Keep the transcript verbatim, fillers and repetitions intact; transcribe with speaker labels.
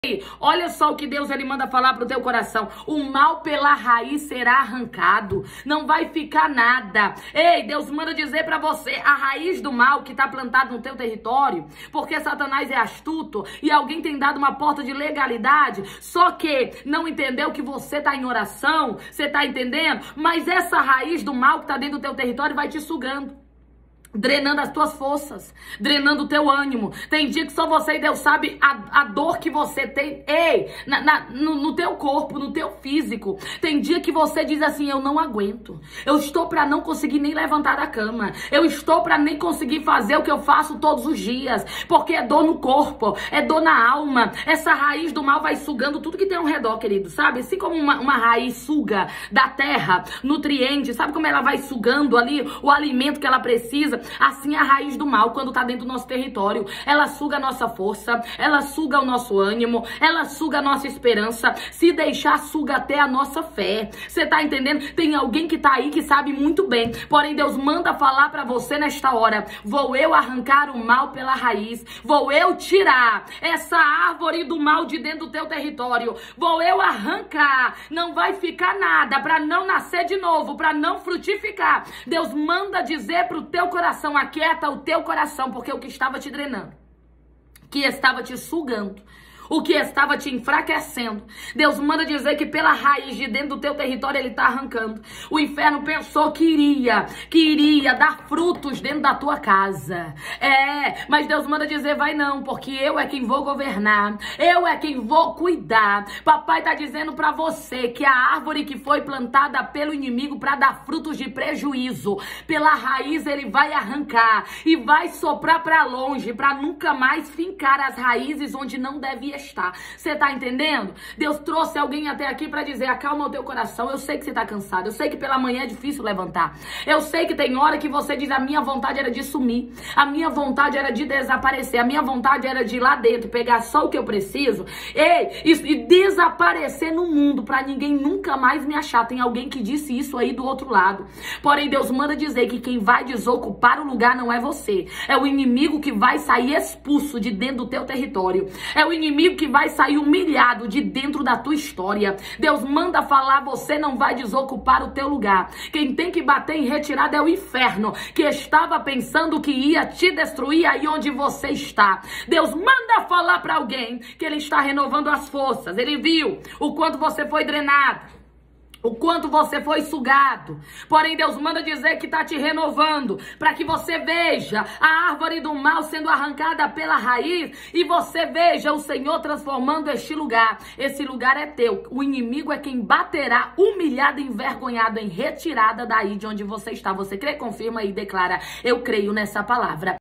Speaker 1: Olha só o que Deus ele manda falar pro teu coração. O mal pela raiz será arrancado. Não vai ficar nada. Ei, Deus manda dizer pra você, a raiz do mal que tá plantado no teu território, porque Satanás é astuto e alguém tem dado uma porta de legalidade, só que não entendeu que você tá em oração, você tá entendendo? Mas essa raiz do mal que tá dentro do teu território vai te sugando, drenando as tuas forças, drenando o teu ânimo. Tem dia que só você e Deus sabe a, a dor que você tem, ei, na, na, no, no teu corpo, no teu físico. Tem dia que você diz assim, eu não aguento. Eu estou para não conseguir nem levantar da cama. Eu estou para nem conseguir fazer o que eu faço todos os dias. Porque é dor no corpo, é dor na alma. Essa raiz do mal vai sugando tudo que tem ao redor, querido, sabe? Assim como uma, uma raiz suga da terra, nutrientes, sabe como ela vai sugando ali o alimento que ela precisa? Assim a raiz do mal, quando tá dentro do nosso território, ela suga a nossa força, ela suga o nosso ânimo, ela suga a nossa esperança, se deixar, suga até a nossa fé. Você tá entendendo? Tem alguém que tá aí que sabe muito bem, porém Deus manda falar pra você nesta hora, vou eu arrancar o mal pela raiz, vou eu tirar essa árvore do mal de dentro do teu território, vou eu arrancar, não vai ficar nada, pra não nascer de novo, pra não frutificar. Deus manda dizer pro teu coração, aquieta o teu coração, porque o que estava te drenando, que estava te sugando, o que estava te enfraquecendo, Deus manda dizer que pela raiz de dentro do teu território ele está arrancando. O inferno pensou que iria, que iria dar frutos dentro da tua casa. É, mas Deus manda dizer, vai não, porque eu é quem vou governar, eu é quem vou cuidar. Papai está dizendo para você que a árvore que foi plantada pelo inimigo para dar frutos de prejuízo, pela raiz ele vai arrancar e vai soprar para longe, para nunca mais fincar as raízes onde não deve estar. Você tá entendendo? Deus trouxe alguém até aqui pra dizer, acalma o teu coração. Eu sei que você tá cansado, eu sei que pela manhã é difícil levantar, eu sei que tem hora que você diz, a minha vontade era de sumir, a minha vontade era de desaparecer, a minha vontade era de ir lá dentro, pegar só o que eu preciso, ei, e, e desaparecer no mundo pra ninguém nunca mais me achar. Tem alguém que disse isso aí do outro lado. Porém Deus manda dizer que quem vai desocupar o lugar não é você, é o inimigo que vai sair expulso de dentro do teu território, é o inimigo que vai sair humilhado de dentro da tua história. Deus manda falar, você não vai desocupar o teu lugar. Quem tem que bater em retirada é o inferno, que estava pensando que ia te destruir aí onde você está. Deus manda falar para alguém que ele está renovando as forças. Ele viu o quanto você foi drenado, o quanto você foi sugado. Porém Deus manda dizer que está te renovando, para que você veja a árvore do mal sendo arrancada pela raiz e você veja o Senhor transformando este lugar. Esse lugar é teu. O inimigo é quem baterá humilhado, envergonhado, em retirada daí de onde você está. Você crê? Confirma e declara, eu creio nessa palavra.